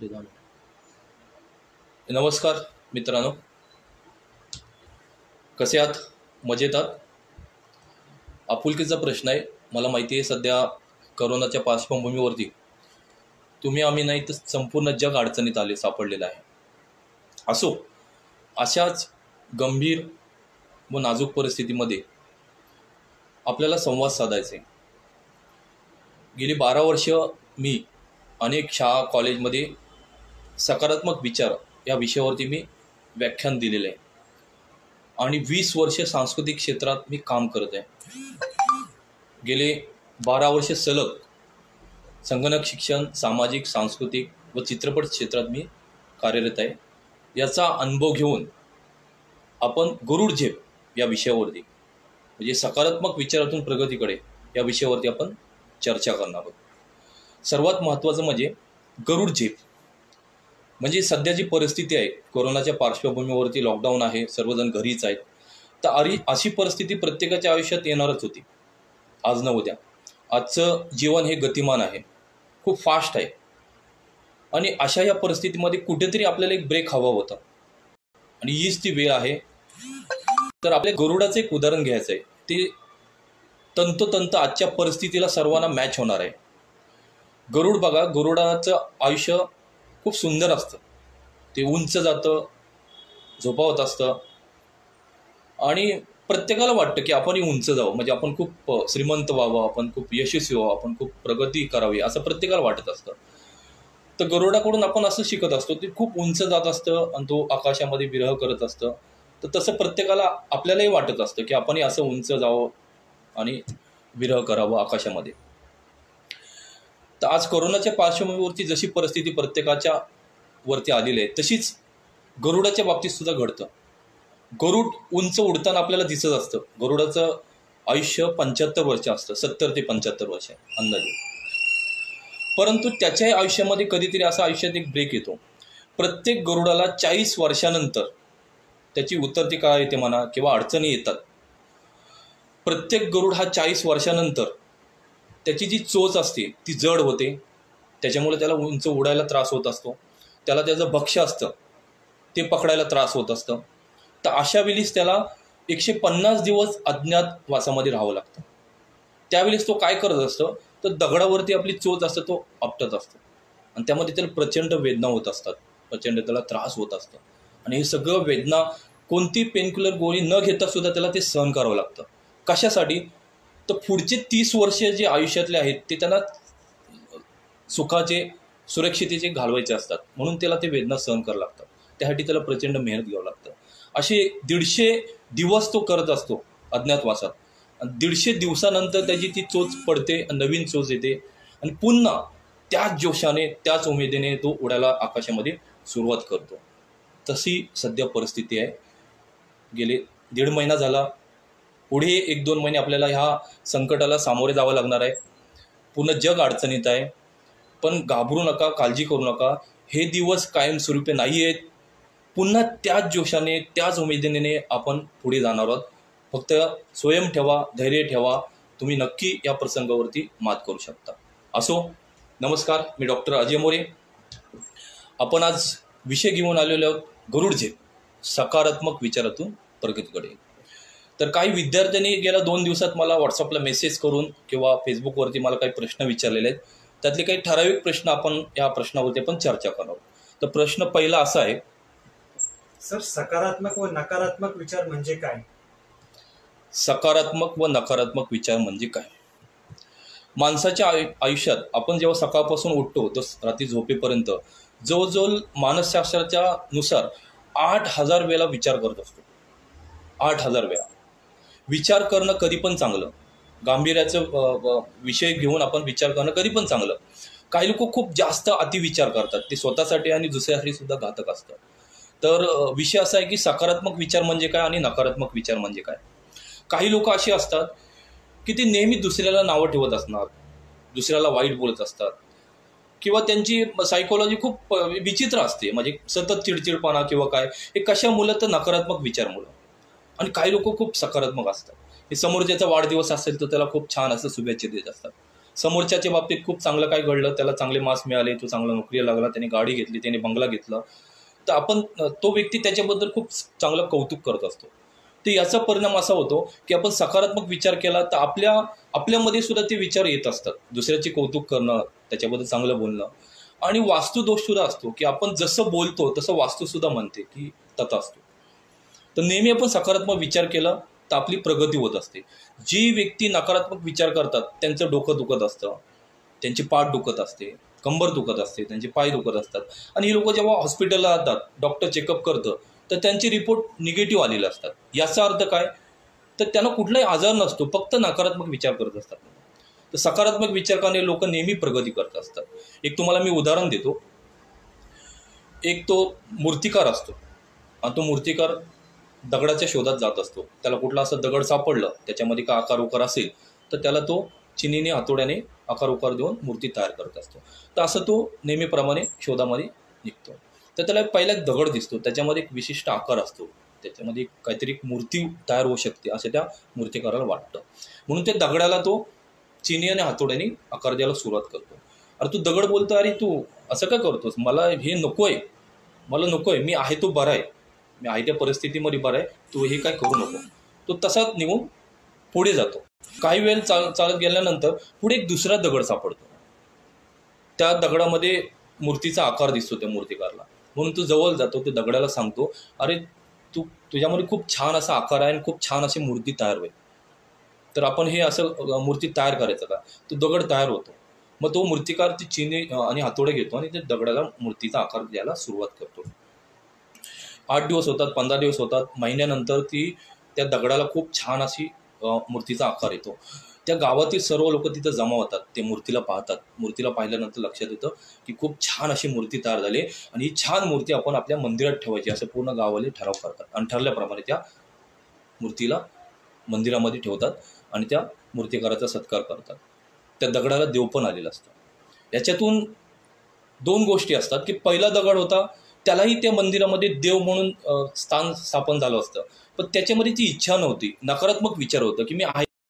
नमस्कार मित्रांनो, कसे आहात? मजेत आहात? आपुलकीचा प्रश्न आहे. मला माहिती आहे सध्या करोनाच्या पार्श्वभूमीवरती तुम्ही आम्ही नाही तर संपूर्ण जग अडचणीत सापडलेलं आहे. असो, अशाच गंभीर व नाजूक परिस्थितीमध्ये आपल्याला संवाद साधायचे. गेली 12 वर्ष मी अनेक शाळा कॉलेजमध्ये सकारात्मक विचार या विषयावरती मी व्याख्यान दिलेले आहे आणि 20 वर्ष सांस्कृतिक क्षेत्रात मी काम करत आहे. गेले 12 वर्ष सलग संगणक शिक्षण, सामाजिक, सांस्कृतिक व चित्रपट क्षेत्रात मी कार्यरत आहे. याचा अनुभव घेऊन आपण गरुड झेप या विषयावरती म्हणजे सकारात्मक विचारातून प्रगतीकडे या विषयावरती आपण चर्चा करणार आहोत. सर्वात महत्त्वाचं म्हणजे गरुड झेप म्हणजे सध्या जी परिस्थिती आहे, कोरोनाच्या पार्श्वभूमीवरती लॉकडाऊन आहे, सर्वजण घरीच आहेत. तर अशी परिस्थिती प्रत्येकाच्या आयुष्यात येणारच होती, आज न उद्या. आजचं जीवन हे गतिमान आहे, खूप फास्ट आहे आणि अशा या परिस्थितीमध्ये कुठेतरी आपल्याला एक ब्रेक हवा होता आणि हीच ती वेळ आहे. तर आपल्या गरुडाचं एक उदाहरण घ्यायचं आहे. ते तंतोतंत आजच्या परिस्थितीला सर्वांना मॅच होणार आहे. गरुड बघा, गरुडाचं आयुष्य खूप सुंदर असतं. ते उंच जातं, झोपावत असतं आणि प्रत्येकाला वाटतं की आपण उंच जावं, म्हणजे आपण खूप श्रीमंत व्हावं, आपण खूप यशस्वी व्हावं, आपण खूप प्रगती करावी असं प्रत्येकाला वाटत असतं. तर गरुडाकडून आपण असं शिकत असतो. ते खूप उंच जात असतं आणि तो आकाशामध्ये विरह करत असतं. तर तसं प्रत्येकाला आपल्यालाही वाटत असतं की आपण असं उंच जावं आणि विरह करावं आकाशामध्ये. तर आज कोरोनाच्या पार्श्वभूमीवरती जशी परिस्थिती प्रत्येकाच्या वरती आलेली आहे, तशीच गरुडाच्या बाबतीत सुद्धा घडतं. गरुड उंच उडताना आपल्याला दिसत असतं. गरुडाचं आयुष्य 75 वर्ष असतं, 70 ते 75 वर्ष अंदाजे. परंतु त्याच्याही आयुष्यामध्ये कधीतरी असा आयुष्यात एक ब्रेक येतो. प्रत्येक गरुडाला 40 वर्षानंतर त्याची उतरती काळ येते म्हणा किंवा अडचणी येतात. प्रत्येक गरुड हा 40 वर्षानंतर त्याची जी चोच असते ती जड होते, त्याच्यामुळे त्याला उंच उडायला त्रास होत असतो. त्याला त्याचं भक्ष्य असतं ते पकडायला त्रास होत असतं. तर अशा वेळीस त्याला 150 दिवस अज्ञातवासामध्ये राहावं लागतं. त्यावेळेस तो काय करत असतो, तर दगडावरती आपली चोच असतं तो आपटत असतो आणि त्यामध्ये त्याला प्रचंड वेदना होत असतात, प्रचंड त्याला त्रास होत असतं. आणि हे सगळं वेदना कोणती पेनकिलर गोळी न घेता सुद्धा त्याला ते सहन करावं लागतं. कशासाठी? तर पुढचे 30 वर्ष जे आयुष्यातले आहेत ते त्यांना सुखाचे, सुरक्षितेचे घालवायचे असतात, म्हणून त्याला ते वेदना सहन करावं लागतं. त्यासाठी त्याला प्रचंड मेहनत घ्यावं लागतं. असे 150 दिवस तो करत असतो अज्ञातवासात. 150 दिवसानंतर त्याची ती चोच पडते, नवीन चोच येते आणि पुन्हा त्याच जोशाने, त्याच उमेदीने तो उडायला आकाशामध्ये सुरुवात करतो. तशी सध्या परिस्थिती आहे. गेले 1.5 महिना झाला. पुढे 1-2 महिने आपल्याला ह्या संकटाला सामोरे जावं लागणार आहे. पूर्ण जग अडचणीत आहे. पण घाबरू नका, काळजी करू नका. हे दिवस कायमस्वरूपी नाही आहेत. पुन्हा त्याच जोशाने, त्याच उमेदीने आपण पुढे जाणार आहोत. फक्त स्वयं ठेवा, धैर्य ठेवा. तुम्ही नक्की या प्रसंगावरती मात करू शकता. असो, नमस्कार, मी डॉक्टर अजय मोरे. आपण आज विषय घेऊन आलेलो आहोत गरुड झेप, सकारात्मक विचारातून प्रगतीकडे. तर काही विद्यार्थ्यांनी गेल्या 2 दिवसात मला व्हॉट्सअपला मेसेज करून किंवा फेसबुकवरती मला काही प्रश्न विचारलेले आहेत. त्यातले काही ठराविक प्रश्न आपण या प्रश्नावरती आपण चर्चा करणार. तर प्रश्न पहिला असा आहे, सर, सकारात्मक व नकारात्मक विचार म्हणजे काय? सकारात्मक व नकारात्मक विचार म्हणजे काय? माणसाच्या आयुष्यात आपण जेव्हा सकाळपासून उठतो तर रात्री झोपेपर्यंत जवळजवळ मानसशास्त्राच्या नुसार 8000 वेळा विचार करत असतो. 8000 वेळा विचार करणं कधी पण चांगलं. गांभीर्याचं विषय घेऊन आपण विचार करणं कधी पण चांगलं. काही लोक खूप जास्त अतिविचार करतात, ते स्वतःसाठी आणि दुसऱ्यासाठी सुद्धा घातक असतं. तर विषय असा आहे की सकारात्मक विचार म्हणजे काय आणि नकारात्मक विचार म्हणजे काय. काही लोक असे असतात की ते नेहमी दुसऱ्याला नावं ठेवत असणार, दुसऱ्याला वाईट बोलत असतात किंवा त्यांची सायकोलॉजी खूप विचित्र असते, म्हणजे सतत चिडचिडपणा किंवा काय. हे कशामुळं? तर नकारात्मक विचारमुळं. आणि काही लोक खूप सकारात्मक असतात. हे समोरच्याचा वाढदिवस असेल तर त्याला खूप छान असं शुभेच्छा देत असतात. समोरच्याच्या बाबतीत खूप चांगलं काय घडलं, त्याला चांगले मार्क्स मिळाले, तो चांगला नोकरीला लागला, त्याने गाडी घेतली, त्याने बंगला घेतला, तर आपण तो व्यक्ती त्याच्याबद्दल खूप चांगलं कौतुक करत असतो. तर याचा परिणाम असा होतो की आपण सकारात्मक विचार केला तर आपल्यामध्ये सुद्धा ते विचार येत असतात, दुसऱ्याचे कौतुक करणं, त्याच्याबद्दल चांगलं बोलणं. आणि वास्तुदोष सुद्धा असतो की आपण जसं बोलतो तसं वास्तू सुद्धा म्हणते की तथा असतो. तर नेहमी आपण सकारात्मक विचार केला तर आपली प्रगती होत असते. जी व्यक्ती नकारात्मक विचार करतात त्यांचं डोकं दुखत असतं, त्यांची पाठ दुखत असते, कंबर दुखत असते, त्यांचे पाय दुखत असतात. आणि ही लोक जेव्हा हॉस्पिटलला जातात, डॉक्टर चेकअप करतं, तर त्यांचे रिपोर्ट निगेटिव्ह आलेले असतात. याचा अर्थ काय, तर त्यांना कुठलाही आजार नसतो, फक्त नकारात्मक विचार करत असतात. तर सकारात्मक विचार करणारे लोक नेहमी प्रगती करत असतात. एक तुम्हाला मी उदाहरण देतो. एक तो मूर्तिकार असतो आणि तो मूर्तिकार दगडाच्या शोधात जात असतो. त्याला कुठला असं दगड सापडलं, त्याच्यामध्ये का आकार उकार असेल, तर त्याला तो चिनीने हातोड्याने आकार उकार देऊन मूर्ती तयार करत असतो. तर असं तो नेहमीप्रमाणे शोधामध्ये निघतो. तर त्याला पहिला एक दगड दिसतो, त्याच्यामध्ये एक विशिष्ट आकार असतो, त्याच्यामध्ये काहीतरी एक मूर्ती तयार होऊ शकते असं त्या मूर्तिकाराला वाटतं. म्हणून त्या दगडाला तो चिनी आणि हातोड्याने आकार द्यायला सुरुवात करतो. अरे तू दगड बोलतो, अरे तू असं काय करतोस, मला हे नको आहे, मला नको आहे, मी आहे तो बरा आहे, मी आहे त्या परिस्थितीमध्ये बरा आहे, तू हे काय करू नको. तो तसाच निघून पुढे जातो. काही वेळ चालत गेल्यानंतर पुढे एक दुसरा दगड सापडतो. त्या दगडामध्ये मूर्तीचा आकार दिसतो त्या मूर्तिकारला. म्हणून तो जवळ जातो, त्या दगडाला सांगतो, अरे तुझ्यामध्ये खूप छान असा आकार आहे आणि खूप छान अशी मूर्ती तयार होईल, तर आपण हे असं मूर्ती तयार करायचं का. तो दगड तयार होतो. मग तो मूर्तिकार ती चिनी आणि हातोडे घेतो आणि त्या दगडाला मूर्तीचा आकार द्यायला सुरुवात करतो. 8 दिवस होतात, 15 दिवस होतात, महिन्यानंतर त्या दगडाला खूप छान अशी मूर्तीचा आकार येतो. त्या गावातील सर्व लोक तिथं जमा होतात, ते मूर्तीला पाहतात. मूर्तीला पाहिल्यानंतर लक्षात येतं की खूप छान अशी मूर्ती तयार झाली आणि ही छान मूर्ती आपण आपल्या मंदिरात ठेवायची असं पूर्ण गावाले ठराव करतात. आणि ठरल्याप्रमाणे त्या मूर्तीला मंदिरामध्ये ठेवतात आणि त्या मूर्तिकाराचा सत्कार करतात. त्या दगडाला देव पण आलेला असतं. याच्यातून 2 गोष्टी असतात की पहिला दगड होता, त्यालाही त्या मंदिरामध्ये देव म्हणून स्थान स्थापन झालं असतं, पण त्याच्यामध्ये ती इच्छा नव्हती, नकारात्मक विचार होतं की मी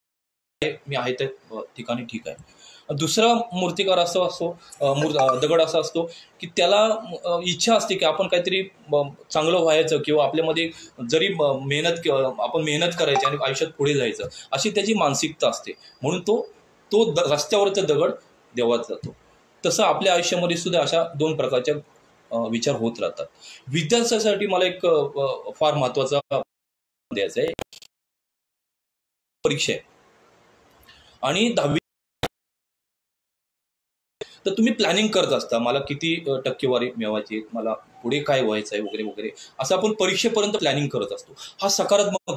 आहे त्या ठिकाणी ठीक आहे. दुसरा मूर्तिकार असा असतो, दगड असा असतो की त्याला इच्छा असते की आपण काहीतरी चांगलं व्हायचं किंवा आपल्यामध्ये जरी आपण मेहनत करायची आणि आयुष्यात पुढे जायचं अशी त्याची मानसिकता असते. म्हणून तो रस्त्यावरचा दगड देवात जातो. तसं आपल्या आयुष्यामध्ये सुद्धा अशा 2 प्रकारच्या विचार होत राहतात. विद्यार्थ्यांसाठी मला एक फार महत्त्वाचा द्यायचा आहे. परीक्षा आहे आणि 10वी, तर तुम्ही प्लॅनिंग करत असता, मला किती टक्केवारी मिळवायची, मला पुढे काय व्हायचं आहे वगैरे वगैरे, असं आपण परीक्षेपर्यंत प्लॅनिंग करत असतो. हा सकारात्मक.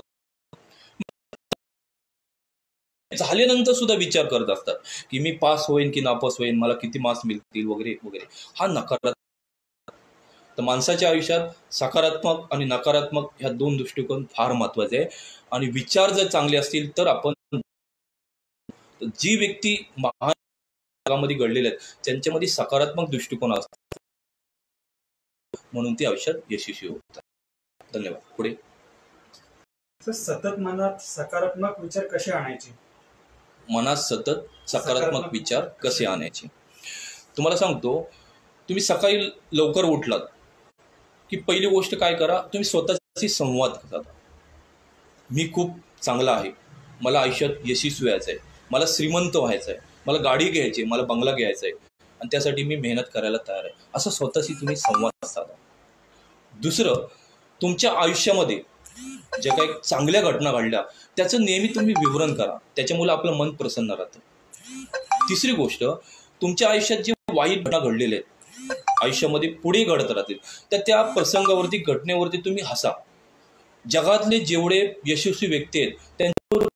झाल्यानंतर सुद्धा विचार करत असतात की मी पास होईन की नापास होईन, मला किती मार्क्स मिळतील वगैरे वगैरे. हा नकारात्मक. तर माणसाच्या आयुष्यात सकारात्मक आणि नकारात्मक ह्या 2 दृष्टिकोन फार महत्त्वाचे आहे. आणि विचार जर चांगले असतील तर आपण, जी व्यक्ती महान जगामध्ये घडलेले आहेत त्यांच्यामध्ये सकारात्मक दृष्टिकोन असतो, म्हणून ते आयुष्यात यशस्वी होतात. धन्यवाद. पुढे. तर सतत मनात सकारात्मक विचार कसे आणायचे? मनात सतत सकारात्मक विचार कसे आणायचे, तुम्हाला सांगतो. तुम्ही सकाळी लवकर उठलात की पहिली गोष्ट काय करा, तुम्ही स्वतःशी संवाद करा. मी खूप चांगला आहे, मला आयुष्यात यशस्वी व्हायचं आहे, मला श्रीमंत व्हायचं आहे, मला गाडी घ्यायची आहे, मला बंगला घ्यायचा आहे आणि त्यासाठी मी मेहनत करायला तयार आहे, असं स्वतःशी तुम्ही संवाद साधा. दुसरं, तुमच्या आयुष्यामध्ये ज्या काही चांगल्या घटना घडल्या त्याचं नेहमी तुम्ही विवरण करा, त्याच्यामुळे आपलं मन प्रसन्न राहतं. तिसरी गोष्ट, तुमच्या आयुष्यात जे वाईट घटना घडलेल्या आहेत, आयुष्यामध्ये पुढे घडत राहतील, तर त्या प्रसंगावरती, घटनेवरती तुम्ही हसा. जगातले जेवढे यशस्वी व्यक्ती आहेत त्यांच्यावर,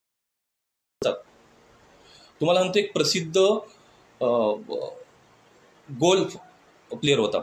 तुम्हाला म्हणतो एक प्रसिद्ध गोल्फ प्लेअर होता,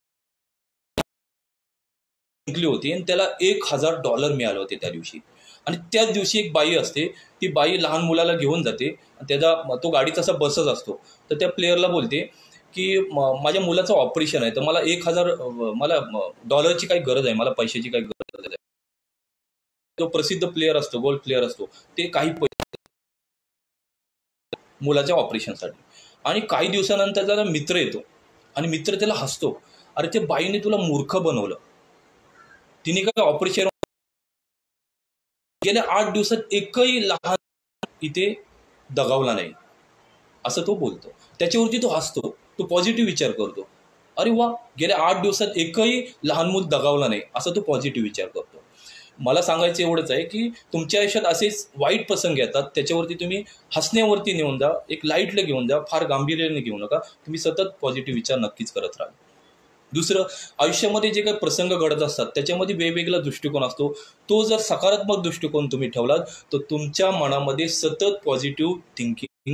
जिंकली होती आणि त्याला $1000 मिळाले होते त्या दिवशी. आणि त्याच दिवशी एक बाई असते, ती बाई लहान मुलाला घेऊन जाते, तो गाडी तसा बसच असतो, तर त्या प्लेअरला बोलते की माझ्या मुलाचं ऑपरेशन आहे, तर मला मला $1000ची काही गरज आहे, मला पैशाची काही गरज आहे. तो प्रसिद्ध प्लेअर असतो, गोल्फ प्लेअर असतो, ते काही मुलाच्या ऑपरेशनसाठी. आणि काही दिवसानंतर त्याला मित्र येतो आणि मित्र त्याला हसतो, अरे ते बाईने तुला मूर्ख बनवलं, तिने काय ऑपरेशन, गेल्या 8 दिवसात एकही लहान इथे दगावला नाही, असं तो बोलतो. त्याच्यावरती तो हसतो, तो पॉझिटिव्ह विचार करतो, अरे वा, गेल्या 8 दिवसात एकही लहान मूल दगावला नाही, असं तो पॉझिटिव्ह विचार करतो. मला सांगायचं एवढंच आहे की तुमच्या आयुष्यात असेच वाईट प्रसंग येतात, त्याच्यावरती तुम्ही हसण्यावरती नेऊन द्या, एक लाईटला घेऊन द्या, फार गांभीर्याने घेऊ नका. तुम्ही सतत पॉझिटिव्ह विचार नक्कीच करत राहा. दुसरं, आयुष्यामध्ये जे काही प्रसंग घडत असतात त्याच्यामध्ये वेगवेगळा दृष्टिकोन असतो. तो जर सकारात्मक दृष्टिकोन तुम्ही ठेवलात तर तुमच्या मनामध्ये सतत पॉझिटिव्ह थिंकिंग.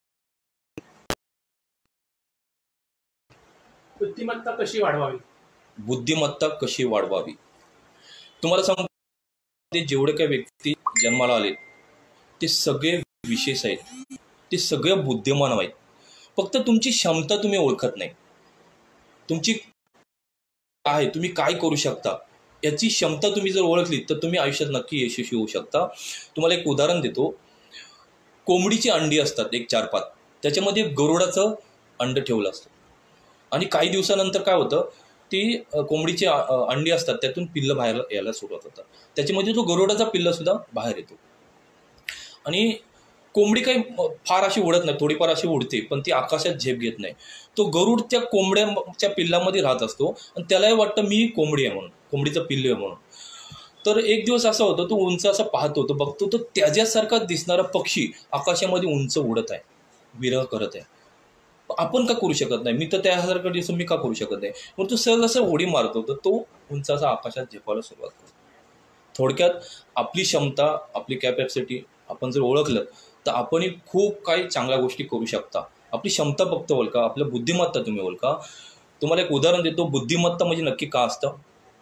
बुद्धिमत्ता कशी वाढवावी? बुद्धिमत्ता कशी वाढवावी, तुम्हाला सांगतो, जेवढे काही व्यक्ती जन्माला आले ते सगळे विशेष आहेत, ते सगळे बुद्धिमान आहेत. फक्त तुमची क्षमता तुम्ही ओळखत नाही. तुमची आहे, तुम्ही काय करू शकता याची क्षमता तुम्ही जर ओळखली तर तुम्ही आयुष्यात नक्की यशस्वी होऊ शकता. तुम्हाला एक उदाहरण देतो. कोंबडीची अंडी असतात एक 4-5, त्याच्यामध्ये गरुडाचं अंड ठेवलं असतं आणि काही दिवसानंतर काय होतं, ती कोंबडीची अंडी असतात त्यातून पिल्लं बाहेर यायला सुरुवात होतात. त्याच्यामध्ये तो गरुडाचा पिल्लंसुद्धा बाहेर येतो. आणि कोंबडी काही फार अशी उडत नाही, थोडीफार अशी उडते, पण ती आकाशात झेप घेत नाही. तो गरुड त्या कोंबड्याच्या पिल्लामध्ये राहत असतो आणि त्यालाही वाटतं मी कोंबडी आहे म्हणून, कोंबडीचं पिल्ल आहे म्हणून. तर एक दिवस असा होतो, तो उंच असा पाहतो, तो बघतो तो त्याच्यासारखा दिसणारा पक्षी आकाशामध्ये उंच उडत आहे, विरह करत आहे. आपण का करू शकत नाही? मी तर त्यासारखं दिसून मी का करू शकत नाही? मग तो सहज असं उडी मारतो, तर तो उंच असा आकाशात झेपायला सुरुवात करतो. थोडक्यात आपली क्षमता, आपली कॅपॅसिटी आपण जर ओळखलं तर आपणही खूप काही चांगल्या गोष्टी करू शकता. आपली क्षमता फक्त ओळखा, आपलं बुद्धिमत्ता तुम्ही ओळखा. तुम्हाला एक उदाहरण देतो. बुद्धिमत्ता म्हणजे नक्की का असतं?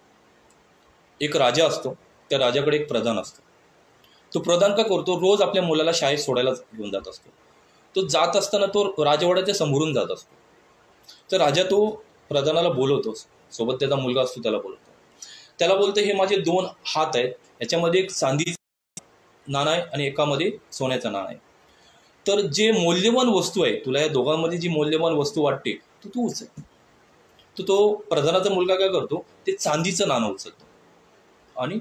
एक राजा असतो, त्या राजाकडे एक प्रधान असतो. तो प्रधान काय करतो, रोज आपल्या मुलाला शाळेत सोडायला घेऊन जात असतो. तो जात असताना तो राजवाड्याच्या समोरून जात असतो. तर राजा तो प्रधानाला बोलवतो, सोबत त्याचा मुलगा असतो त्याला बोलवतो. त्याला बोलतो, हे माझे 2 हात आहेत, याच्यामध्ये एक चांदीचं नाणं आहे आणि एकामध्ये सोन्याचं नाणं आहे. तर जे मौल्यवान वस्तू आहे, तुला या दोघांमध्ये जी मौल्यवान वस्तू वाटते तो तू उचल. तो प्रधानाचा मुलगा काय करतो, ते चांदीचं नाणं उचलतो आणि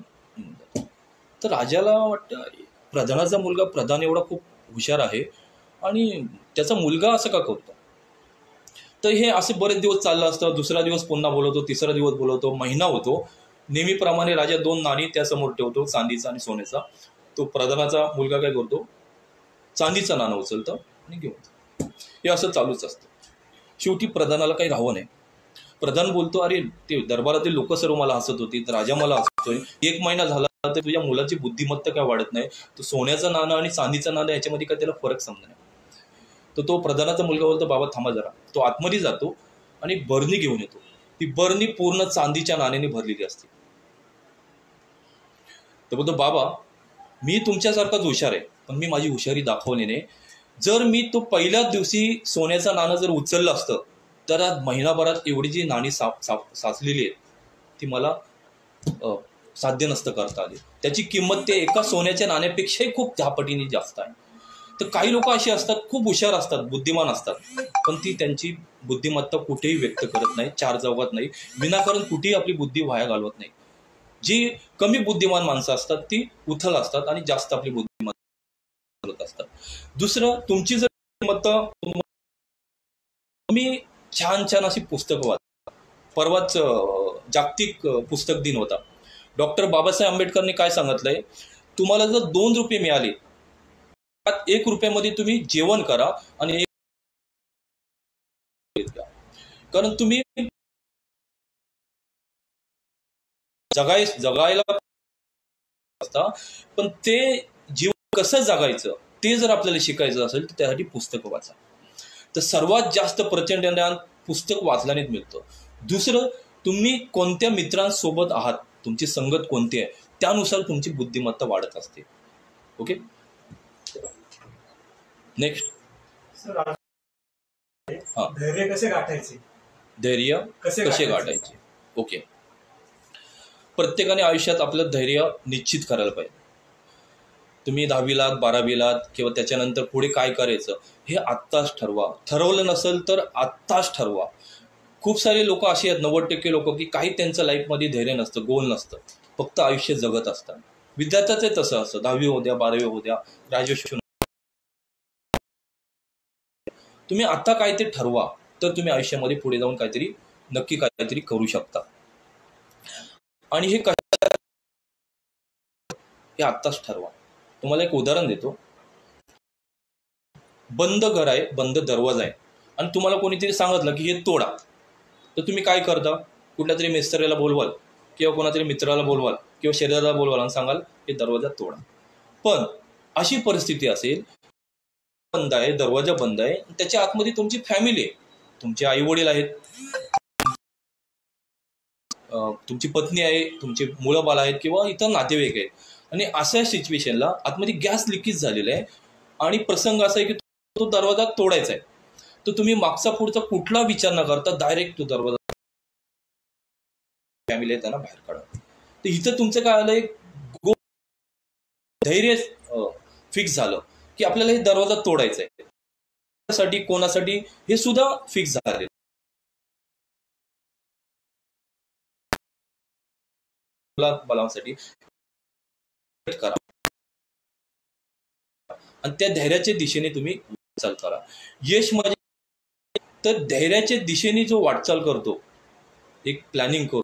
तर राजाला वाटतं, प्रधानाचा मुलगा, प्रधान एवढा खूप हुशार आहे आणि त्याचा मुलगा असं का करतो. तर हे असे बरेच दिवस चाललं असतं. दुसरा दिवस पुन्हा बोलवतो, तिसरा दिवस बोलवतो, महिना होतो. नेहमीप्रमाणे राजा 2 नाणी त्यासमोर ठेवतो, चांदीचा आणि सोन्याचा. तो प्रधानाचा मुलगा काय करतो, चांदीचं नाणं उचलतं आणि घेऊन जातो. हे असं चालूच असतं. शेवटी प्रधानाला काही राहावं नाही. प्रधान बोलतो, अरे ते दरबारातील लोक सर्व मला हसत होती, तर राजा मला हसतोय. 1 महिना झाला तर तुझ्या मुलाची बुद्धिमत्ता काय वाढत नाही. तो सोन्याचं नाणं आणि चांदीचं नाणं याच्यामध्ये काय त्याला फरक समजत नाही. तर तो प्रधानाचा मुलगा बोलतो, बाबा थांबा जरा. तो आतमध्ये जातो आणि बरणी घेऊन येतो. ती बरणी पूर्ण चांदीच्या नाण्याने भरलेली असते. तर बोलतो, बाबा मी तुमच्यासारखाच हुशार आहे, पण मी माझी हुशारी दाखवली नाही. जर मी तो पहिल्याच दिवशी सोन्याचं नाणं जर उचललं असतं तर आज महिनाभरात एवढी जी नाणी साचलेली आहेत ती मला साध्य नसतं करता आली. त्याची किंमत ते एका सोन्याच्या नाण्यापेक्षाही खूप 10 पटीने जास्त आहे. तर काही लोक अशी असतात, खूप हुशार असतात, बुद्धिमान असतात, पण ती त्यांची बुद्धिमत्ता कुठेही व्यक्त करत नाही, 4 चौघात नाही, विनाकारण कुठेही आपली बुद्धी वाया घालवत नाही. जी कमी बुद्धिमान माणसं असतात ती उथल असतात आणि जास्त आपली बुद्धिमत्ता घालवत असतात. दुसरं, तुमची जर बुद्धिमत्ता, तुम्ही छान छान अशी पुस्तकं वाचा. परवाच जागतिक पुस्तक दिन होता. डॉक्टर बाबासाहेब आंबेडकरने काय सांगितलंय, तुम्हाला जर 2 रुपये मिळाले, 1 रुपयामध्ये तुम्ही जेवण करा आणि कारण तुम्ही जगायला असता, पण ते जीवन कसं जगायचं ते जर आपल्याला शिकायचं असेल तर त्यासाठी पुस्तकं वाचा. तर सर्वात जास्त प्रचंड ज्ञान पुस्तक वाचल्यानेच मिळतं. दुसरं, तुम्ही कोणत्या मित्रांसोबत आहात, तुमची संगत कोणती आहे, त्यानुसार तुमची बुद्धिमत्ता वाढत असते. Okay, next. धैर्य कसे गाठायचे? धैर्य कसे गाठायचे? ओके, प्रत्येकाने आयुष्यात आपलं धैर्य निश्चित करायला पाहिजे. तुम्ही 10वीलात 12वीलात किंवा त्याच्यानंतर पुढे काय करायचं हे आत्ताच ठरवा. ठरवलं नसेल तर आत्ताच ठरवा. खूप सारे लोक असे आहेत, 90% लोक, की काही त्यांचं लाईफमध्ये धैर्य नसतं, गोल नसतं, फक्त आयुष्य जगत असतात. विद्यार्थ्याचं तसं असतं, 10वी होऊ द्या, 12वी होऊ द्या, ग्रॅज्युएशन. तुम्ही आता काय ते ठरवा, तर तुम्ही आयुष्यामध्ये पुढे जाऊन नक्की काहीतरी करू शकता. आणि हे आत्ताच ठरवा. तुम्हाला एक उदाहरण देतो. बंद घर आहे, बंद दरवाजा आहे, आणि तुम्हाला कोणीतरी सांगितलं की हे तोडा, तर तुम्ही काय करता? कुठल्या तरी मिस्त्रीला बोलवाल किंवा कोणातरी मित्राला बोलवाल किंवा शेजाऱ्याला बोलवाल आणि सांगाल हे दरवाजा तोडा. पण अशी परिस्थिती असेल, बंद आहे, दरवाजा बंद आहे, त्याच्या आतमध्ये तुमची फॅमिली आहे, तुमचे आई वडील आहेत, तुमची पत्नी आहे, तुमचे मुलं बाळ आहेत किंवा इतर नातेवाईक आहेत, आणि अशा सिच्युएशनला आतमध्ये गॅस लिकेज झालेला आहे आणि प्रसंग असा आहे की तो दरवाजा तोडायचा आहे, तर तुम्ही मागचा पुढचा कुठला विचार न करता डायरेक्ट तो दरवाजा, फॅमिली आहे त्यांना बाहेर काढा. तर इथं तुमचं काय आलं, एक धैर्य फिक्स झालं की आपल्याला हे दरवाजा तोडायचा आहे. त्यासाठी कोणासाठी हे सुद्धा फिक्स झाले. बलासाठी करा आणि त्या धैर्याच्या दिशेने तुम्ही वाटचाल करा. यश म्हणजे तर धैर्याच्या दिशेने जो वाटचाल करतो, एक प्लॅनिंग करतो,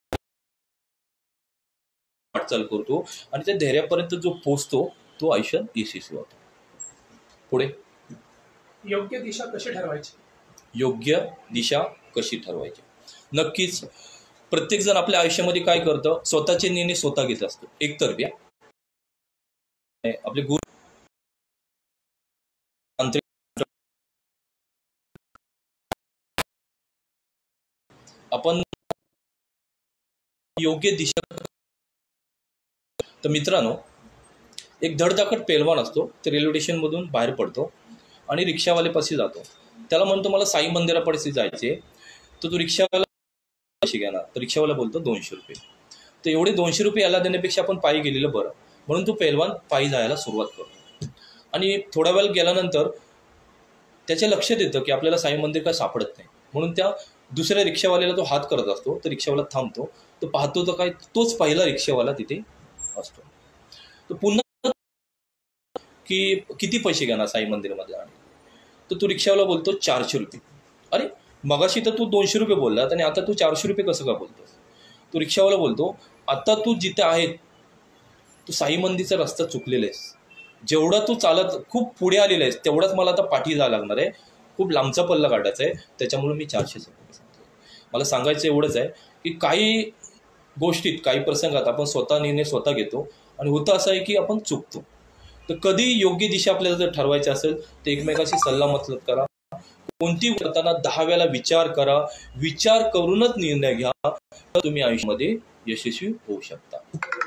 वाटचाल करतो आणि त्या धैर्यापर्यंत जो पोहोचतो तो आयुष्यात यशस्वी होतो. पुढे योग्य दिशा कशी ठरवायची? योग्य दिशा कशी ठरवायची? नक्कीच प्रत्येक जण आपल्या आयुष्यामध्ये काय करतं, स्वतःचे निर्णय स्वतः घेत असतो, एकतर्फी. आपले गुरु आपण योग्य दिशा. तर मित्रांनो, एक धडधाकट पेलवान असतो, ते रेल्वे स्टेशनमधून बाहेर पडतो आणि रिक्षावालेपाशी जातो. त्याला म्हणतो मला साई मंदिरापाशी जायचे. तर तो रिक्षावाला पैसे घेणार, तर रिक्षावाला बोलतो 200 रुपये. तर एवढे 200 रुपये याला देण्यापेक्षा आपण पायी गेलेलं बरं, म्हणून तो पेलवान पायी जायला सुरुवात करतो. आणि थोडा वेळ गेल्यानंतर त्याच्या लक्षात येतं की आपल्याला साई मंदिर काय सापडत नाही, म्हणून त्या दुसऱ्या रिक्षावाल्याला तो हात करत असतो. तर रिक्षावाला थांबतो, तो पाहतो तर काय तोच पहिला रिक्षावाला तिथे असतो. तो पुन्हा की किती पैसे घेणार साई मंदिरमध्ये जाणे, तर तो रिक्षावाला बोलतो 400 रुपये. अरे मगाशी तर तू 200 रुपये बोललात आणि आता तू 400 रुपये कसं का बोलतोस? तो रिक्षावाला बोलतो आता तू जिथे आहे तू साई मंदिरचा रस्ता चुकलेला आहेस. जेवढा तू चालत खूप पुढे आलेला आहेस तेवढाच मला आता पाठी जावं लागणार आहे, खूप लांबचा पल्ला काढायचा आहे, त्याच्यामुळे मी 400 रुपये सांगतो. मला सांगायचं एवढंच आहे की काही गोष्टीत काही प्रसंगात आपण स्वतः निर्णय स्वतः घेतो आणि होतं असं आहे की आपण चुकतो. तर कधी योग्य दिशा आपल्याला जर ठरवायची असेल तर एकमेकाशी सल्लामसलत करा. कोणती करताना 10 वेळा विचार करा, विचार करूनच निर्णय घ्या, तर तुम्ही आयुष्यामध्ये यशस्वी होऊ शकता.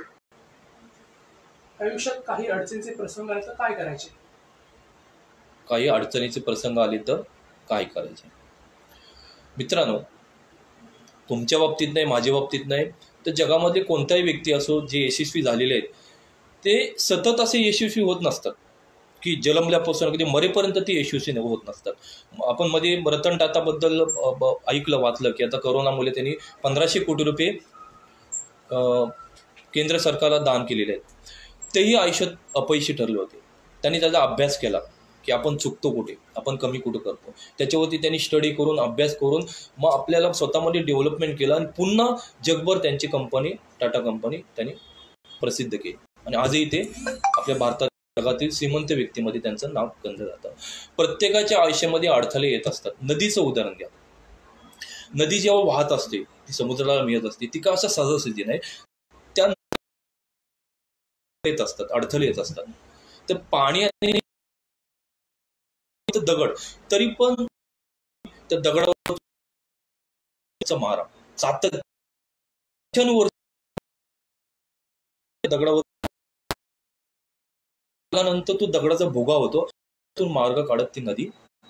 आयुष्यात काही अडचणीचे प्रसंग आले तर काय करायचे? काही अडचणीचे प्रसंग आले तर काय करायचे? मित्रांनो, तुमच्या बाबतीत नाही, माझ्या बाबतीत नाही, तर जगामध्ये कोणताही व्यक्ती असो जे यशस्वी झालेले आहेत ते सतत असे यशस्वी होत नसतात की जन्मल्यापासून अगदी मरेपर्यंत ते यशस्वी होत नसतात. आपण मध्ये रतन टाटाबद्दल ऐकलं, वाचलं की आता करोनामुळे त्यांनी 1500 कोटी रुपये केंद्र सरकारला दान केलेले आहेत. तेही आयुष्यात अपयशी ठरले होते. त्यांनी त्याचा अभ्यास केला की आपण चुकतो कुठे, आपण कमी कुठं करतो, त्याच्यावरती त्यांनी स्टडी करून अभ्यास करून मग आपल्याला स्वतःमध्ये डेव्हलपमेंट केलं आणि पुन्हा जगभर त्यांची कंपनी टाटा कंपनी त्यांनी प्रसिद्ध केली आणि आजही ते आपल्या भारतात जगातील श्रीमंत व्यक्तीमध्ये त्यांचं नाव गंध जातं. प्रत्येकाच्या आयुष्यामध्ये अडथळे येत असतात. नदीचं उदाहरण घ्या. नदी जेव्हा वाहत असते ती समुद्राला मिळत असते, ती का असं सहजसिद्धी नाही, त्या येत असतात, अडथळे येत असतात. तर पाणी आणि दगड, तरी पण त्या दगडावर मारा सातत्यावर दगडावर नंतर तो दगडाचा भोगा होतो, तो मार्ग काढत ती नदी.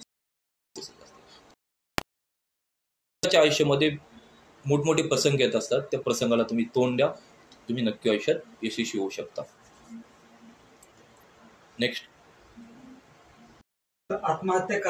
आयुष्यामध्ये मोठमोठे प्रसंग येत असतात, त्या प्रसंगाला तुम्ही तोंड द्या, तुम्ही नक्की आयुष्यात यशस्वी होऊ शकता. नेक्स्ट. आत्महत्या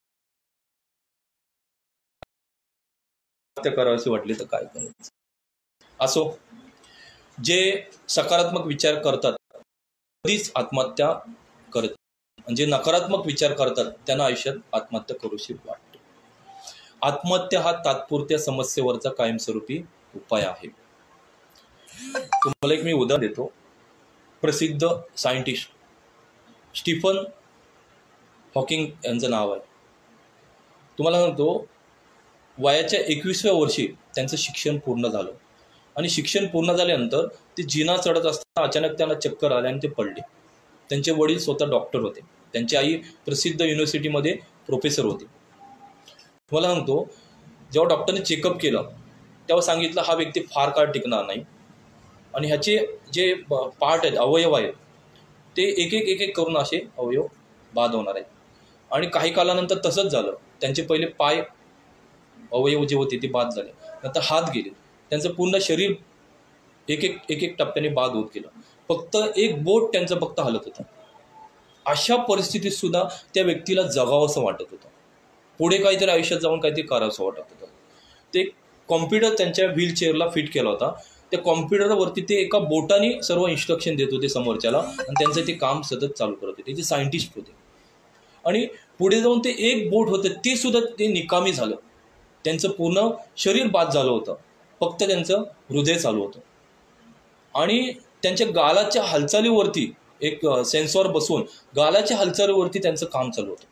करावीशी वाटली तर काय करायचं. असो, जे सकारात्मक विचार करतात कधीच आत्महत्या करत, म्हणजे नकारात्मक विचार करतात त्यांना आयुष्यात आत्महत्या करूशी वाटते. आत्महत्या हा तात्पुरत्या समस्येवरचा कायमस्वरूपी उपाय आहे. तुम्हाला एक मी उदाहरण देतो. प्रसिद्ध सायंटिस्ट स्टीफन हॉकिंग यांचं नाव आहे. तुम्हाला सांगतो, वयाच्या 21व्या वर्षी त्यांचं शिक्षण पूर्ण झालं आणि शिक्षण पूर्ण झाल्यानंतर ते जिना चढत असताना अचानक त्यांना चक्कर आले आणि ते पडले. त्यांचे वडील स्वतः डॉक्टर होते, त्यांची आई प्रसिद्ध युनिव्हर्सिटीमध्ये प्रोफेसर होते. तुम्हाला सांगतो, जेव्हा डॉक्टरने चेकअप केलं तेव्हा सांगितलं हा व्यक्ती फार काळ टिकणार नाही आणि ह्याचे जे पार्ट आहेत, अवयव आहेत, ते एक एक करून असे अवयव बाद होणार आहेत. आणि काही कालानंतर तसंच झालं. त्यांचे पहिले पाय अवयव जे होते ते बाद झाले, नंतर हात गेले, त्यांचं पूर्ण शरीर एक एक टप्प्याने बाद होत गेलं. फक्त एक बोट त्यांचं फक्त हलत होतं. अशा परिस्थितीत सुद्धा त्या व्यक्तीला जगावंसं वाटत होतं, पुढे काहीतरी आयुष्यात जाऊन काहीतरी करावंसं वाटत होतं. ते कॉम्प्युटर त्यांच्या व्हीलचेअरला फिट केला होता. त्या कॉम्प्युटरवरती ते एका बोटाने सर्व इन्स्ट्रक्शन देत होते समोरच्याला आणि त्यांचं ते काम सतत चालू करत होते. ते सायंटिस्ट होते. आणि पुढे जाऊन ते एक बोट होतं ते सुद्धा ते निकामी झालं. त्यांचं पूर्ण शरीर बाद झालं होतं, फक्त त्यांचं हृदय चालू होतं. आणि त्यांच्या गालाच्या हालचालीवरती एक सेन्सॉर बसवून गालाच्या हालचालीवरती त्यांचं काम चालू होतं.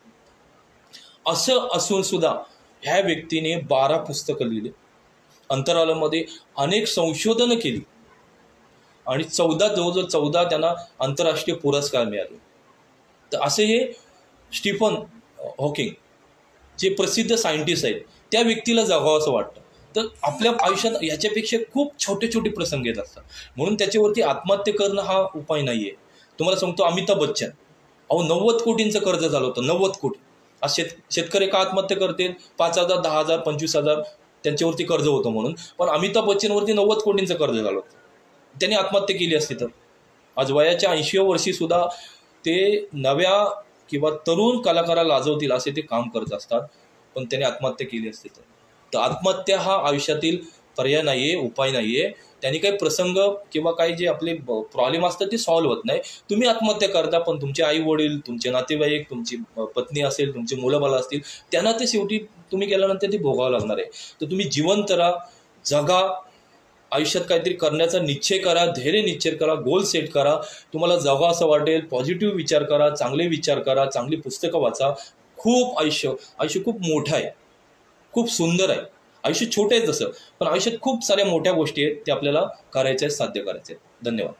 असं असून सुद्धा ह्या व्यक्तीने 12 पुस्तकं लिहिली, अंतराळामध्ये अनेक संशोधनं केली आणि जवळजवळ 14 त्यांना आंतरराष्ट्रीय पुरस्कार मिळाले. तर असे हे स्टीफन हॉकिंग जे प्रसिद्ध सायंटिस्ट आहेत, त्या व्यक्तीला जगावं असं वाटतं. तर आपल्या आयुष्यात याच्यापेक्षा खूप छोटे छोटे प्रसंग येत असतात. म्हणून त्याच्यावरती आत्महत्या करणं हा उपाय नाही आहे. तुम्हाला सांगतो, अमिताभ बच्चन, 90 कोटींचं कर्ज झालं होतं, 90 कोटी. आज शेतकरी का आत्महत्या करते? 5,000, 10,000, 25,000 त्यांच्यावरती कर्ज होतं म्हणून. पण अमिताभ बच्चनवरती 90 कोटींचं कर्ज झालं होतं. त्यांनी आत्महत्या केली असती तर आज वयाच्या 80व्या वर्षी सुद्धा ते नव्या किंवा तरुण कलाकाराला लाजवतील असे ते काम करत असतात. पण त्याने आत्महत्या केली असते तर आत्महत्या हा आयुष्यातील पर्याय नाही आहे, उपाय नाही आहे. त्यांनी काही प्रसंग किंवा काही जे आपले प्रॉब्लेम असतात ते सॉल्व्ह होत नाही. तुम्ही आत्महत्या करता, पण तुमचे आई वडील, तुमचे नातेवाईक, तुमची पत्नी असेल, तुमची मुलं बाळं असतील, त्यांना ते शेवटी तुम्ही केल्यानंतर ते भोगावं लागणार आहे. तर तुम्ही जिवंत राहा, जगा, आयुष्यात काहीतरी करण्याचा निश्चय करा, धैर्य निश्चय करा, गोल सेट करा. तुम्हाला जगा असं वाटेल, पॉझिटिव्ह विचार करा, चांगले विचार करा, चांगली पुस्तकं वाचा. खूप आयुष्य खूप मोठं आहे, खूप सुंदर आहे. आयुष्य छोटं आहे तसं, पण आयुष्यात खूप साऱ्या मोठ्या गोष्टी आहेत, त्या आपल्याला करायच्या आहेत, साध्य करायचे आहेत. धन्यवाद.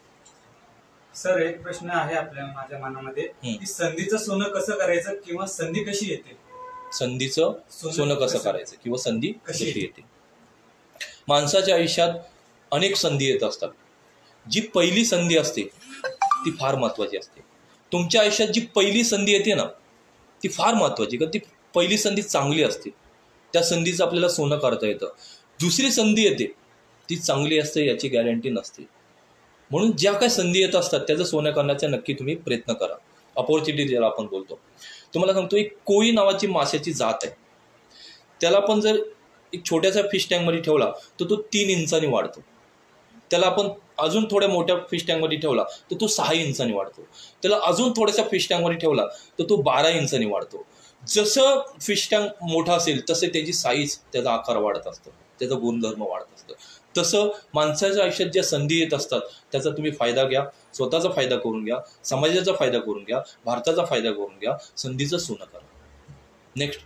सर, एक प्रश्न आहे माझ्या मनामध्ये की संधीचं सोनं कसं करायचं किंवा संधी कशी येते? संधीचं सोनं कसं करायचं किंवा संधी कशी येते? माणसाच्या आयुष्यात अनेक संधी येत असतात. जी पहिली संधी असते ती फार महत्त्वाची असते. तुमच्या आयुष्यात जी पहिली संधी येते ना, ती फार महत्त्वाची, कारण ती पहिली संधी चांगली असते. त्या संधीचं आपल्याला सोनं करता येतं. दुसरी संधी येते ती चांगली असते याची गॅरंटी नसते. म्हणून ज्या काही संधी येत असतात त्याचं सोनं करण्याचा नक्की तुम्ही प्रयत्न करा. अपॉर्च्युनिटी ज्याला आपण बोलतो. तुम्हाला सांगतो, एक कोळी नावाची माशाची जात आहे. त्याला आपण जर एक छोट्याशा फिश टँकमध्ये ठेवला तर तो 3 इंचांनी वाढतो. त्याला आपण अजून थोड्या मोठ्या फिश टँकमध्ये ठेवला तर तो 6 इंचांनी वाढतो. त्याला अजून थोड्याशा फिश टँकमध्ये ठेवला तर तो 12 इंचांनी वाढतो. जसं फिश टँक मोठा असेल तसं त्याची साईज, त्याचा आकार वाढत असतो, त्याचा गुणधर्म वाढत असतं. तसं माणसाच्या आयुष्यात ज्या संधी येत असतात त्याचा तुम्ही फायदा घ्या, स्वतःचा फायदा करून घ्या, समाजाचा फायदा करून घ्या, भारताचा फायदा करून घ्या, संधीचं सोनं करा. नेक्स्ट.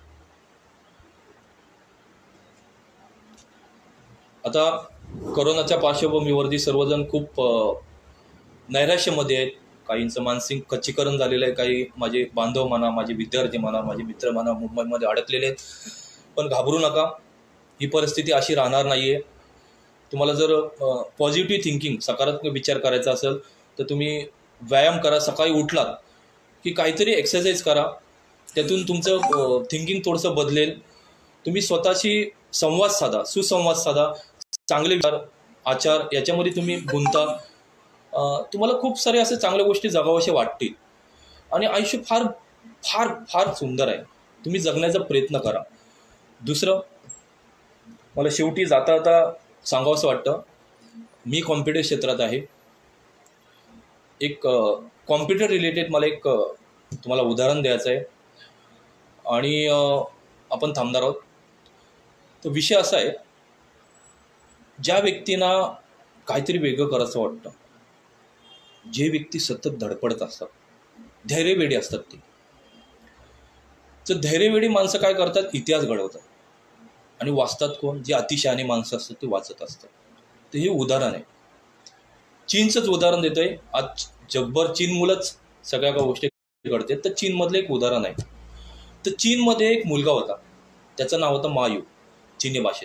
आता कोरोनाच्या पार्श्वभूमीवरती सर्वजण खूप नैराश्यामध्ये आहेत. काहींचं मानसिक खच्चीकरण झालेलं आहे. काही माझे बांधव म्हणा, माझे विद्यार्थी म्हणा, माझे मित्र म्हणा, मुंबईमध्ये अडकलेले आहेत. पण घाबरू नका, ही परिस्थिती अशी राहणार नाही आहे. तुम्हाला जर पॉझिटिव्ह थिंकिंग, सकारात्मक विचार करायचा असेल तर तुम्ही व्यायाम करा. सकाळी उठलात की काहीतरी एक्सरसाइज करा, त्यातून तुमचं थिंकिंग थोडंसं बदलेल. तुम्ही स्वतःशी संवाद साधा, सुसंवाद साधा, चांगले विचार, आचार याच्यामध्ये तुम्ही गुंता. तुम्हाला खूप सारे असे चांगल्या गोष्टी जगावाशे वाटतील. आणि आयुष्य फार फार फार सुंदर आहे. तुम्ही जगण्याचा प्रयत्न करा. दुसरं मला शेवटी जाता जाता सांगावंसं वाटतं, मी कॉम्प्युटर क्षेत्रात आहे. एक कॉम्प्युटर रिलेटेड मला एक तुम्हाला उदाहरण द्यायचं आहे आणि आपण थांबणार आहोत. तर विषय असा आहे, ज्या व्यक्तींना काहीतरी वेगळं करायचं वाटतं, जे व्यक्ती सतत धडपडत असतात, धैर्यवेडी असतात ती. तर धैर्यवेडी माणसं काय करतात, इतिहास घडवतात. आणि वाचतात कोण, जे अतिशहाणी माणसं असतात ते वाचत असतात. तर हे उदाहरण आहे. चीनचंच उदाहरण देतोय. आज जगभर चीनमुळंच सगळ्या काही गोष्टी घडतात. तर चीनमधलं एक उदाहरण आहे. तर चीनमध्ये एक मुलगा होता, त्याचं नाव होतं मायू, चीनी भाषेत.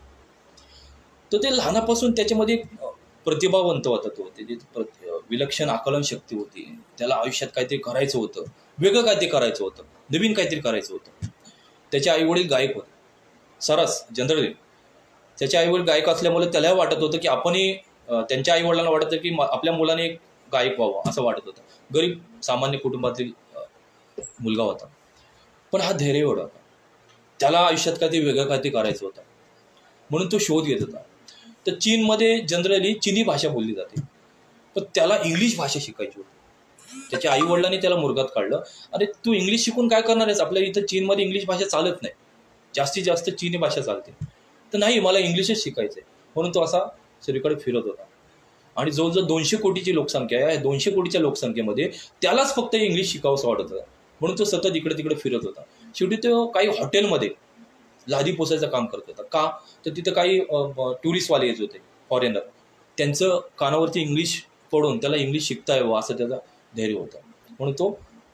तर ते लहानापासून त्याच्यामध्ये एक प्रतिभावंत होता. तो त्याची विलक्षण आकलन शक्ती होती. त्याला आयुष्यात काहीतरी करायचं होतं, वेगळं काहीतरी करायचं होतं, नवीन काहीतरी करायचं होतं. त्याचे आईवडील गायक होते, सरस जनरली. त्याचे आईवडील गायक असल्यामुळे त्याला वाटत होतं की आपणही, त्यांच्या आईवडिलांना वाटत होतं की आपल्या मुलाने एक गायक व्हावं असं वाटत होतं. गरीब सामान्य कुटुंबातील मुलगा होता, पण हा धैर्यवान होता. त्याला आयुष्यात काहीतरी वेगळं काहीतरी करायचं होतं, म्हणून तो शोध घेत होता. तर चीनमध्ये जनरली चिनी भाषा बोलली जाते, पण त्याला इंग्लिश भाषा शिकायची होती. त्याच्या आईवडिलांनी त्याला मुरगात काढलं, अरे तू इंग्लिश शिकून काय करणार आहेस, आपल्या इथं चीनमध्ये इंग्लिश भाषा चालत नाही, जास्तीत जास्त चीनी भाषा चालते. तर नाही, मला इंग्लिशच शिकायचं आहे. म्हणून तो असा सगळीकडे फिरत होता. आणि जवळजवळ 200 कोटीची लोकसंख्या आहे. 200 कोटीच्या लोकसंख्येमध्ये त्यालाच फक्त इंग्लिश शिकावंसं वाटत होतं, म्हणून तो सतत इकडे तिकडे फिरत होता. शेवटी तो काही हॉटेलमध्ये लादी पोसायचं काम करत होता. का तर तिथं काही टुरिस्टवाले येत होते, फॉरेनर. त्यांचं कानावरती इंग्लिश पडून त्याला इंग्लिश शिकता यावं असं त्याचं धैर्य होतं, म्हणून तो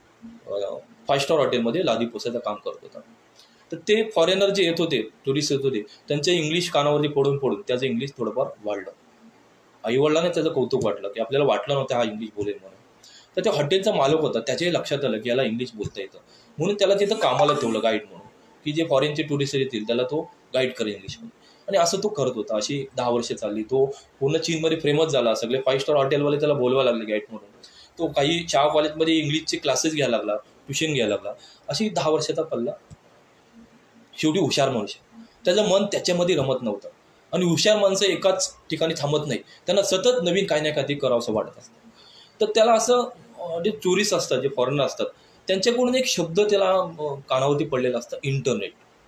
5 स्टार हॉटेलमध्ये लादी पोसायचं काम करत होता. तर ते फॉरेनर जे येत होते, टुरिस्ट येत होते, त्यांचं इंग्लिश कानावरती पडून पडून त्याचं इंग्लिश थोडंफार वाढलं. आईवडिलांना त्याचं कौतुक वाटलं की आपल्याला वाटलं नव्हतं हा इंग्लिश बोलेल म्हणून. तर त्या हॉटेलचा मालक होता, त्याच्याही लक्षात आलं की याला इंग्लिश बोलता येतं, म्हणून त्याला तिथं कामाला ठेवलं गाईड म्हणून, की जे फॉरेनचे टुरिस्ट येतील त्याला तो गाईड करेल इंग्लिशमध्ये. आणि असं तो करत होता. अशी 10 वर्ष चालली. तो पूर्ण चीनमध्ये फेमस झाला. सगळे 5 स्टार हॉटेलवाले त्याला बोलवा लागले गाईड म्हणून. तो काही शाळा कॉलेजमध्ये इंग्लिशचे क्लासेस घ्यायला लागला, ट्युशन घ्यायला लागला. अशी 10 वर्षाचा पल्ला. शेवटी हुशार मनुष्य, त्याचं मन त्याच्यामध्ये रमत नव्हतं. आणि हुशार माणसं एकाच ठिकाणी थांबत नाही, त्यांना सतत नवीन काही ना काहीतरी करावंसं वाटत असतं. तर त्याला असं जे टुरिस्ट असतात, जे फॉरेनर असतात, त्यांच्याकडून एक शब्द त्याला कानावरती पडलेला असतं, इंटरनेट.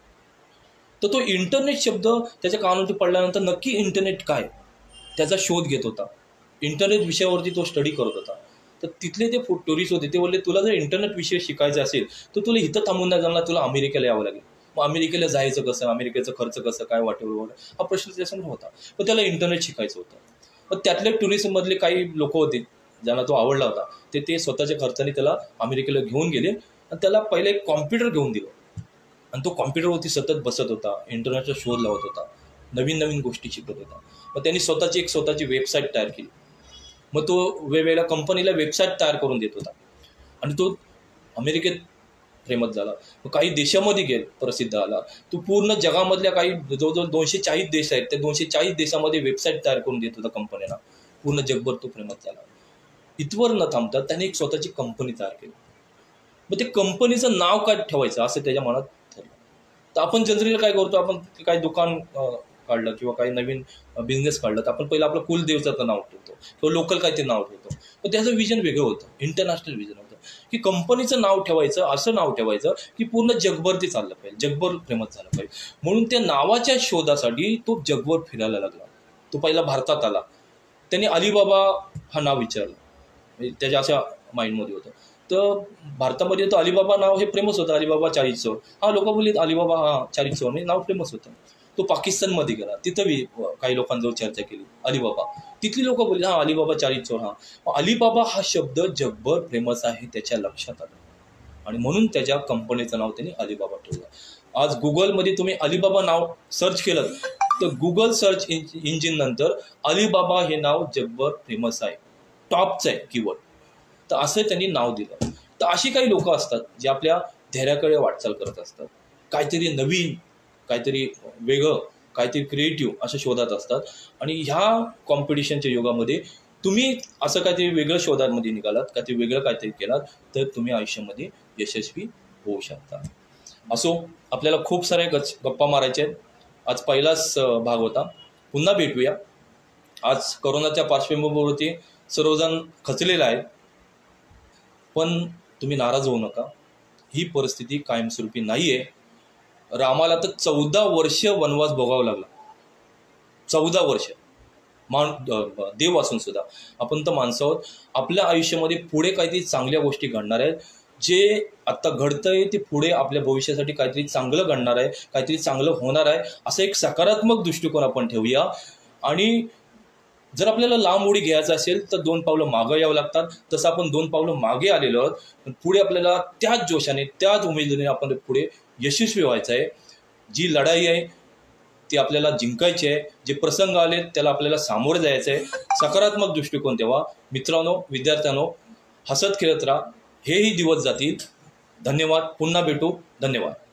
तर तो इंटरनेट शब्द त्याच्या कानावरती पडल्यानंतर नक्की इंटरनेट काय त्याचा शोध घेत होता. इंटरनेट विषयावरती तो स्टडी करत होता. तर तिथले जे टुरिस्ट होते ते बोलले, तुला जर इंटरनेट विषय शिकायचा असेल तर तुला इथं थांबून नाही जमणार, तुला अमेरिकेला यावं लागेल. मग अमेरिकेला जायचं कसं, अमेरिकेचा खर्च कसं काय वाटेल, हा प्रश्न त्याच्यासमोर होता. पण त्याला इंटरनेट शिकायचं होतं. पण त्यातले टुरिस्टमधले काही लोक होते ज्यांना तो आवडला होता, ते स्वतःच्या खर्चाने त्याला अमेरिकेला घेऊन गेले आणि त्याला पहिले एक कॉम्प्युटर घेऊन दिलं. आणि तो कॉम्प्युटरवरती सतत बसत होता, इंटरनेटचा शोध लावत होता, नवीन नवीन गोष्टी शिकत होता. मग त्यांनी स्वतःची वेबसाईट तयार केली. मग तो वेगवेगळ्या कंपनीला वेबसाईट तयार करून देत होता आणि तो अमेरिकेत फेमस झाला. मग काही देशामध्ये प्रसिद्ध झाला. तो पूर्ण जगामधल्या काही जवळजवळ 240 देश आहेत, त्या 240 देशामध्ये वेबसाईट तयार करून देत होता कंपनीला. पूर्ण जगभर तो फेमस झाला. इथवर न थांबता त्याने एक स्वतःची कंपनी तयार केली. मग ते कंपनीचं नाव काय ठेवायचं असं त्याच्या मनात ठरलं. तर आपण जनरली काय करतो, आपण काही दुकान काढलं किंवा काही नवीन बिझनेस काढलं तर आपण पहिलं आपलं कुलदेवताचं नाव ठेवतो किंवा लोकल काय ते नाव ठेवतो. पण त्याचं विजन वेगळं होतं, इंटरनॅशनल विजन होतं, की कंपनीचं नाव ठेवायचं, असं नाव ठेवायचं की पूर्ण जगभर ते चाललं पाहिजे, जगभर फेमस झालं पाहिजे. म्हणून त्या नावाच्या शोधासाठी तो जगभर फिरायला लागला. तो पहिला भारतात आला. त्यांनी अलिबाबा हा नाव विचारलं, म्हणजे त्याच्या अशा माइंडमध्ये होतं. तर भारतामध्ये तो अलिबाबा नाव हे फेमस होतं, अलिबाबा 40 चोर. हा लोक बोलले अलिबाबा 40 चोर म्हणजे नाव फेमस होतं. तो पाकिस्तानमध्ये गेला, तिथं काही लोकांजवळ चर्चा केली अलिबाबा. तिथली लोक बोलली हा अलिबाबा 40 चोर. हा अलिबाबा हा शब्द जगभर फेमस आहे त्याच्या लक्षात आलं आणि म्हणून त्याच्या कंपनीचं नाव त्यांनी अलिबाबा ठेवलं. आज गुगलमध्ये तुम्ही अलिबाबा नाव सर्च केलं तर गुगल सर्च इंजिन नंतर अलिबाबा हे नाव जगभर फेमस आहे, टॉपचं आहे कीवर्ड. तर असं त्यांनी नाव दिलं. तर अशी काही लोक असतात जे आपल्या धैर्याकडे वाटचाल करत असतात, काहीतरी नवीन, काहीतरी वेगळं, काहीतरी क्रिएटिव्ह असं शोधत असतात. आणि ह्या कॉम्पिटिशनच्या युगामध्ये तुम्ही असं काहीतरी वेगळं शोधामध्ये निघालात, काहीतरी वेगळं काहीतरी केलात, तर तुम्ही आयुष्यामध्ये यशस्वी होऊ शकता. असो, आपल्याला खूप साऱ्या गप्पा मारायच्या आहेत. आज पहिलाच भाग होता. पुन्हा भेटूया. आज करोनाच्या पार्श्वभूमीवरती सर्वजण खचलेले आहेत, पण तुम्ही नाराज होऊ नका. ही परिस्थिती कायमस्वरूपी नाही आहे. रामाला तर 14 वर्ष वनवास भोगावा लागला. 14 वर्ष देव असून सुद्धा. आपण तर माणसं आहोत. आपल्या आयुष्यामध्ये पुढे काहीतरी चांगल्या गोष्टी घडणार आहेत. जे आत्ता घडतंय ते पुढे आपल्या भविष्यासाठी काहीतरी चांगलं घडणार आहे, काहीतरी चांगलं होणार आहे, असं एक सकारात्मक दृष्टिकोन आपण ठेवूया. आणि जर आपल्याला लांब उडी घ्यायचं असेल तर 2 पावलं मागं यावं लागतात. तसं आपण 2 पावलं मागे आलेलो आहोत. पण पुढे आपल्याला त्याच जोशाने, त्याच उमेदीने आपण पुढे यशस्वी व्हायचं आहे. जी लढाई आहे ती आपल्याला जिंकायची आहे. जे प्रसंग आले त्याला आपल्याला सामोरं जायचं आहे. सकारात्मक दृष्टिकोन ठेवा. मित्रांनो, विद्यार्थ्यांनो, हसत खेळत राहा. हेही दिवस जातील. धन्यवाद. पुन्हा भेटू. धन्यवाद.